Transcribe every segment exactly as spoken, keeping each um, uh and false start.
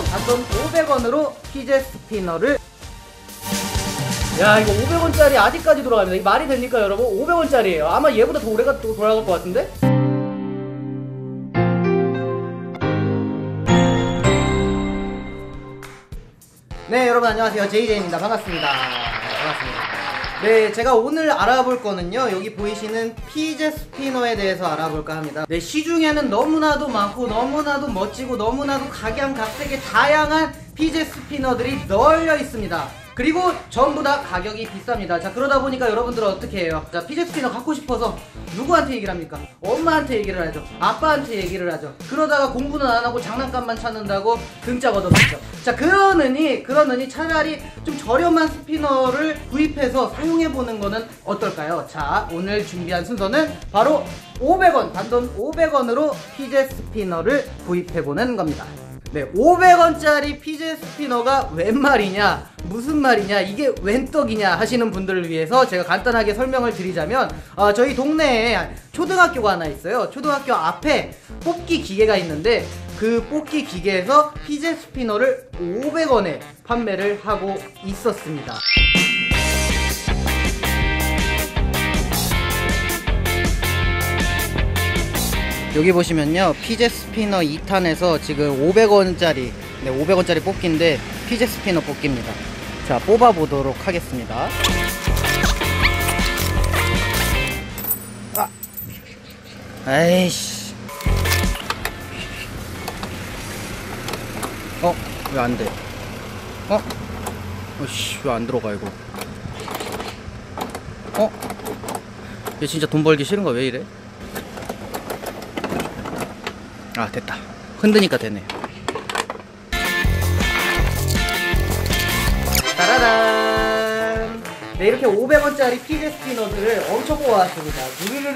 단돈 오백 원으로 피제 스피너를. 야, 이거 오백 원짜리 아직까지 돌아갑니다. 이 말이 됩니까 여러분? 오백 원짜리예요 아마 얘보다 더 오래가 또 돌아갈 것 같은데? 네, 여러분 안녕하세요. 제이제이입니다. 반갑습니다. 반갑습니다. 네, 제가 오늘 알아볼 거는요, 여기 보이시는 피제 스피너에 대해서 알아볼까 합니다. 네, 시중에는 너무나도 많고 너무나도 멋지고 너무나도 각양각색의 다양한 피제 스피너들이 널려 있습니다. 그리고 전부 다 가격이 비쌉니다. 자, 그러다 보니까 여러분들은 어떻게 해요? 자, 피제 스피너 갖고 싶어서 누구한테 얘기를 합니까? 엄마한테 얘기를 하죠. 아빠한테 얘기를 하죠. 그러다가 공부는 안 하고 장난감만 찾는다고 등짝 얻어먹죠. 자, 그러느니 그러느니 차라리 좀 저렴한 스피너를 구입해서 사용해보는 거는 어떨까요? 자, 오늘 준비한 순서는 바로 오백 원, 단돈 오백 원으로 피제 스피너를 구입해보는 겁니다. 네, 오백 원짜리 피제 스피너가 웬 말이냐, 무슨 말이냐, 이게 웬 떡이냐 하시는 분들을 위해서 제가 간단하게 설명을 드리자면, 어, 저희 동네에 초등학교가 하나 있어요. 초등학교 앞에 뽑기 기계가 있는데 그 뽑기 기계에서 피제 스피너를 오백 원에 판매를 하고 있었습니다. 여기 보시면요, 피제 스피너 이 탄에서 지금 오백 원짜리, 네, 오백 원짜리 뽑기인데 피제 스피너 뽑기입니다. 자, 뽑아 보도록 하겠습니다. 아, 에이씨. 어? 왜 안 돼? 어? 어씨, 왜 안 들어가 이거? 어? 얘 진짜 돈 벌기 싫은 거 왜 이래? 아, 됐다. 흔드니까 되네. 따라란. 네, 이렇게 오백 원짜리 피제 스피너들을 엄청 모아왔습니다. 누르르르르.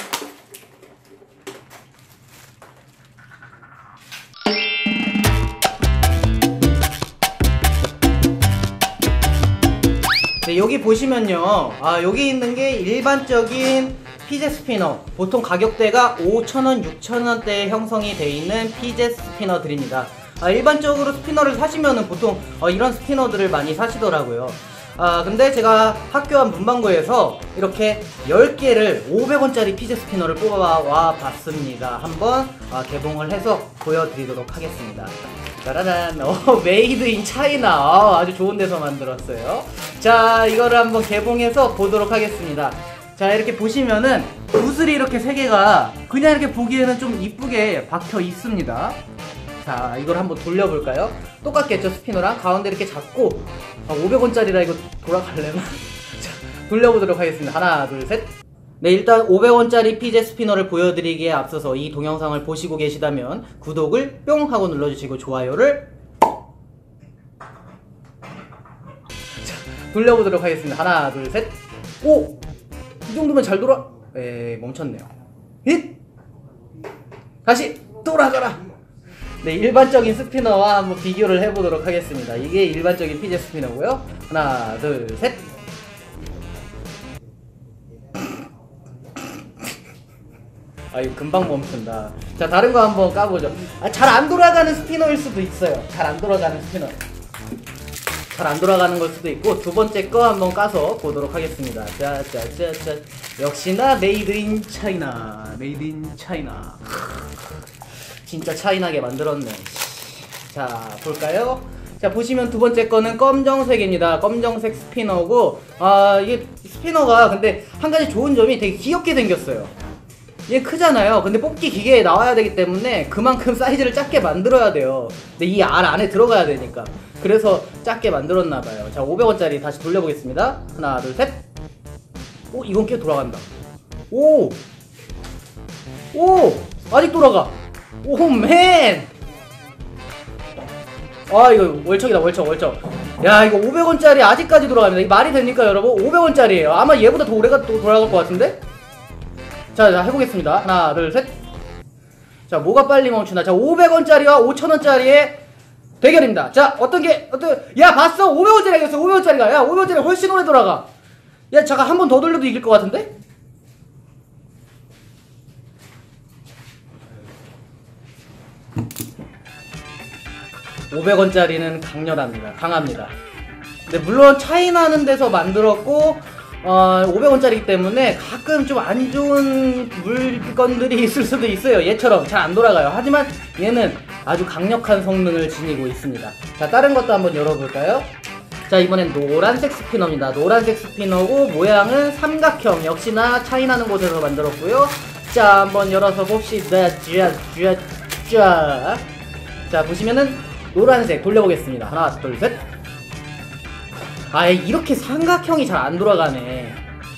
네, 여기 보시면요, 아, 여기 있는 게 일반적인 피제 스피너, 보통 가격대가 오천 원, 육천 원대에 형성이 되어 있는 피제 스피너들입니다. 아, 일반적으로 스피너를 사시면은 보통 어, 이런 스피너들을 많이 사시더라고요. 아, 근데 제가 학교 앞 문방구에서 이렇게 열 개를 오백 원짜리 피제 스피너를 뽑아와 봤습니다. 한번 아, 개봉을 해서 보여드리도록 하겠습니다. 짜라란. 어, 메이드 인 차이나. 아, 아주 좋은 데서 만들었어요. 자, 이거를 한번 개봉해서 보도록 하겠습니다. 자, 이렇게 보시면은 구슬이 이렇게 세 개가 그냥 이렇게 보기에는 좀 이쁘게 박혀 있습니다. 자, 이걸 한번 돌려볼까요? 똑같겠죠, 스피너랑? 가운데 이렇게 잡고. 아, 오백 원짜리라 이거 돌아갈래나? 자, 돌려보도록 하겠습니다. 하나, 둘, 셋. 네, 일단 오백 원짜리 피제 스피너를 보여드리기에 앞서서 이 동영상을 보시고 계시다면 구독을 뿅 하고 눌러주시고 좋아요를. 자, 돌려보도록 하겠습니다. 하나, 둘, 셋. 오! 이 정도면 잘 돌아... 에이, 멈췄네요. 힛! 다시 돌아가라! 네, 일반적인 스피너와 한번 비교를 해보도록 하겠습니다. 이게 일반적인 피제 스피너고요. 하나, 둘, 셋! 아, 이거 금방 멈춘다. 자, 다른 거 한번 까보죠. 아, 잘 안 돌아가는 스피너일 수도 있어요. 잘 안 돌아가는 스피너. 잘 안 돌아가는 걸 수도 있고, 두 번째 거 한번 까서 보도록 하겠습니다. 짜짜짜짜. 역시나 메이드 인 차이나. 메이드 인 차이나. 진짜 차이나게 만들었네. 자, 볼까요? 자, 보시면 두 번째 거는 검정색입니다. 검정색 스피너고, 아, 이게 스피너가 근데 한 가지 좋은 점이 되게 귀엽게 생겼어요. 얘 크잖아요. 근데 뽑기 기계에 나와야 되기 때문에 그만큼 사이즈를 작게 만들어야 돼요. 근데 이 알 안에 들어가야 되니까. 그래서 작게 만들었나봐요. 자, 오백 원짜리 다시 돌려보겠습니다. 하나, 둘, 셋. 오, 이건 꽤 돌아간다. 오! 오! 아직 돌아가! 오, 맨! 아, 이거 월척이다, 월척, 월척. 야, 이거 오백 원짜리 아직까지 돌아갑니다. 이 말이 됩니까, 여러분? 오백 원짜리예요 아마 얘보다 더 오래가 또 돌아갈 것 같은데? 자, 자, 해보겠습니다. 하나, 둘, 셋. 자, 뭐가 빨리 멈추나. 자, 오백 원짜리와 오천 원짜리의 대결입니다. 자, 어떤 게, 어떤, 야, 봤어? 오백 원짜리가 이겼어, 오백 원짜리가. 야, 오백 원짜리 훨씬 오래 돌아가. 야, 잠깐 한 번 더 돌려도 이길 것 같은데? 오백 원짜리는 강렬합니다. 강합니다. 근데 물론 차이 나는 데서 만들었고 어, 오백 원짜리이기 때문에 가끔 좀 안 좋은 물건들이 있을 수도 있어요. 얘처럼 잘 안 돌아가요. 하지만 얘는 아주 강력한 성능을 지니고 있습니다. 자, 다른 것도 한번 열어볼까요? 자, 이번엔 노란색 스피너입니다. 노란색 스피너고 모양은 삼각형, 역시나 차이 나는 곳에서 만들었고요. 자, 한번 열어서 봅시다. 쫙쫙쫙. 자, 보시면은 노란색 돌려보겠습니다. 하나, 둘, 셋. 아, 이렇게 삼각형이 잘 안 돌아가네.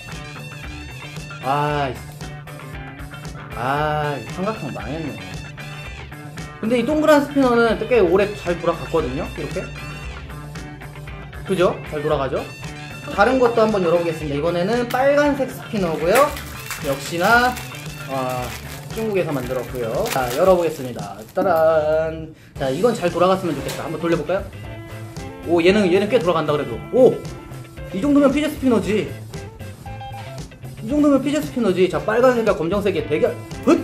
아, 아, 삼각형 망했네. 근데 이 동그란 스피너는 꽤 오래 잘 돌아갔거든요. 이렇게. 그죠? 잘 돌아가죠? 다른 것도 한번 열어보겠습니다. 이번에는 빨간색 스피너고요. 역시나 어, 중국에서 만들었고요. 자, 열어보겠습니다. 따란. 자, 이건 잘 돌아갔으면 좋겠다. 한번 돌려볼까요? 오, 얘는 얘는 꽤 돌아간다 그래도. 오! 이 정도면 피제 스피너지. 이 정도면 피제 스피너지. 자, 빨간색과 검정색의 대결. 훗!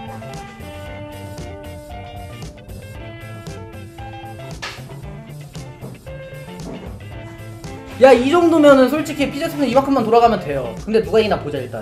야, 이 정도면은 솔직히 피제 스피너 이만큼만 돌아가면 돼요. 근데 누가 이기나 보자 일단.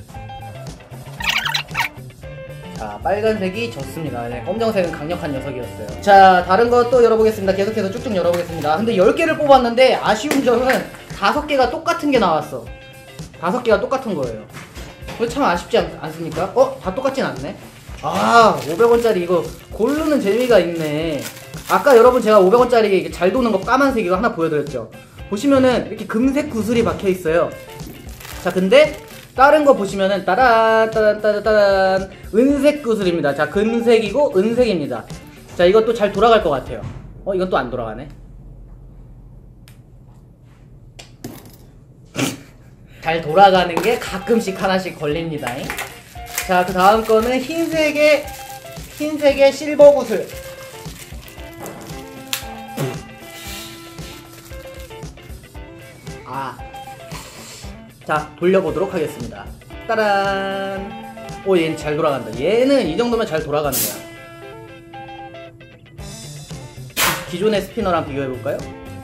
자, 빨간색이 졌습니다. 네, 검정색은 강력한 녀석이었어요. 자, 다른 것도 열어보겠습니다. 계속해서 쭉쭉 열어보겠습니다. 근데 열 개를 뽑았는데 아쉬운 점은 다섯 개가 똑같은 게 나왔어. 다섯 개가 똑같은 거예요. 그거 참 아쉽지 않, 않습니까? 어? 다 똑같진 않네? 아, 오백 원짜리 이거 고르는 재미가 있네. 아까 여러분 제가 오백 원짜리 잘 도는 거 까만색 이거 하나 보여드렸죠? 보시면은 이렇게 금색 구슬이 박혀 있어요. 자, 근데 다른 거 보시면은 따란 따란 따란 따란 은색 구슬입니다. 자, 금색이고 은색입니다. 자, 이것도 잘 돌아갈 것 같아요. 어, 이건 또 안 돌아가네. 잘 돌아가는 게 가끔씩 하나씩 걸립니다. 자, 그 다음 거는 흰색의 흰색의 실버 구슬. 아, 자, 돌려보도록 하겠습니다. 따란. 오, 얘는 잘 돌아간다. 얘는 이 정도면 잘 돌아가는 거야. 기존의 스피너랑 비교해볼까요?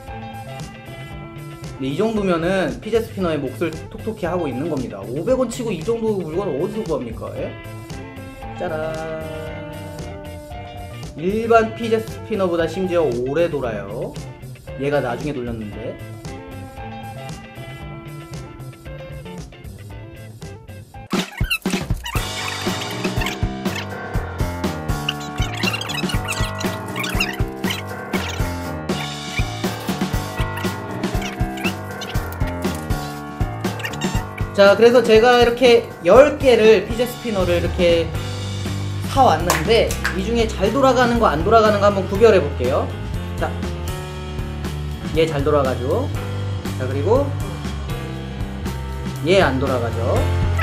네, 이 정도면은 피제 스피너의 몫을 톡톡히 하고 있는 겁니다. 오백 원 치고 이 정도 물건을 어디서 구합니까? 예? 짜란. 일반 피제 스피너보다 심지어 오래 돌아요. 얘가 나중에 돌렸는데. 자, 그래서 제가 이렇게 열 개를 피제 스피너를 이렇게 사왔는데 이 중에 잘 돌아가는 거 안 돌아가는 거 한번 구별해 볼게요. 자, 얘 잘 돌아가죠. 자, 그리고 얘 안 돌아가죠.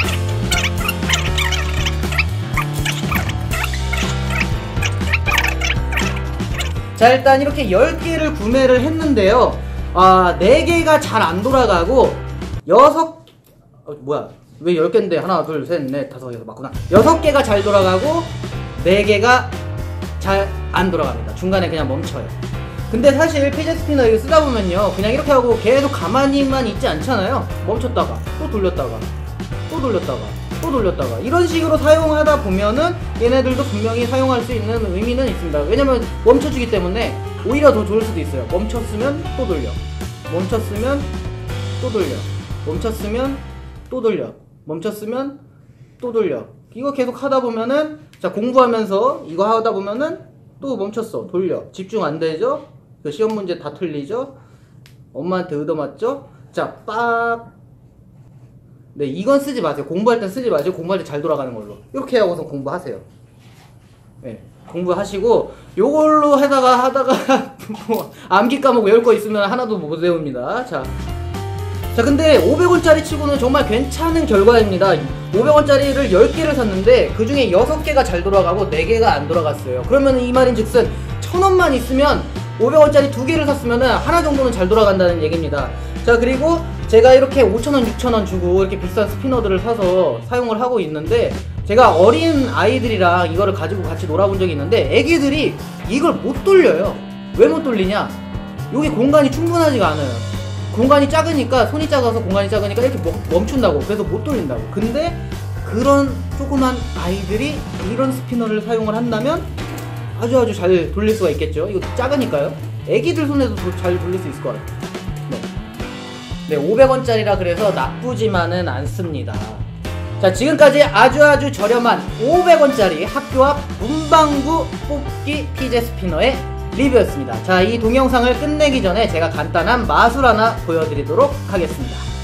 자, 일단 이렇게 열 개를 구매를 했는데요. 아, 네 개가 잘 안 돌아가고 여섯 어, 뭐야, 왜 열 개인데 하나 둘 셋 넷 다섯 여섯 맞구나. 여섯 개가 잘 돌아가고 네 개가 잘 안 돌아갑니다. 중간에 그냥 멈춰요. 근데 사실 피제 스피너 이거 쓰다 보면요, 그냥 이렇게 하고 계속 가만히만 있지 않잖아요. 멈췄다가 또 돌렸다가 또 돌렸다가 또 돌렸다가 이런 식으로 사용하다 보면은 얘네들도 분명히 사용할 수 있는 의미는 있습니다. 왜냐면 멈춰주기 때문에 오히려 더 좋을 수도 있어요. 멈췄으면 또 돌려, 멈췄으면 또 돌려, 멈췄으면 또 돌려, 멈췄으면 또 돌려. 이거 계속 하다 보면은, 자, 공부하면서 이거 하다 보면은 또 멈췄어, 돌려. 집중 안 되죠? 시험 문제 다 틀리죠? 엄마한테 얻어맞죠? 자, 빡. 네, 이건 쓰지 마세요. 공부할 땐 쓰지 마세요. 공부할 때 잘 돌아가는 걸로 이렇게 하고서 공부하세요. 네, 공부하시고 요걸로 하다가 하다가 뭐 암기 과목 외울 거 있으면 하나도 못 외웁니다. 자, 자, 근데 오백 원짜리 치고는 정말 괜찮은 결과입니다. 오백 원짜리를 열 개를 샀는데 그 중에 여섯 개가 잘 돌아가고 네 개가 안 돌아갔어요. 그러면 이 말인 즉슨 천 원만 있으면 오백 원짜리 두 개를 샀으면 하나 정도는 잘 돌아간다는 얘기입니다. 자, 그리고 제가 이렇게 오천 원, 육천 원 주고 이렇게 비싼 스피너들을 사서 사용을 하고 있는데, 제가 어린 아이들이랑 이거를 가지고 같이 놀아본 적이 있는데 애기들이 이걸 못 돌려요. 왜 못 돌리냐? 여기 공간이 충분하지가 않아요. 공간이 작으니까, 손이 작아서 공간이 작으니까 이렇게 멈춘다고. 그래서 못 돌린다고. 근데 그런 조그만 아이들이 이런 스피너를 사용을 한다면 아주 아주 잘 돌릴 수가 있겠죠. 이거 작으니까요. 애기들 손에도 잘 돌릴 수 있을 것 같아요. 네, 네 오백 원짜리라 그래서 나쁘지만은 않습니다. 자, 지금까지 아주 아주 저렴한 오백 원짜리 학교 앞 문방구 뽑기 피제 스피너의 리뷰였습니다. 자, 이 동영상을 끝내기 전에 제가 간단한 마술 하나 보여드리도록 하겠습니다.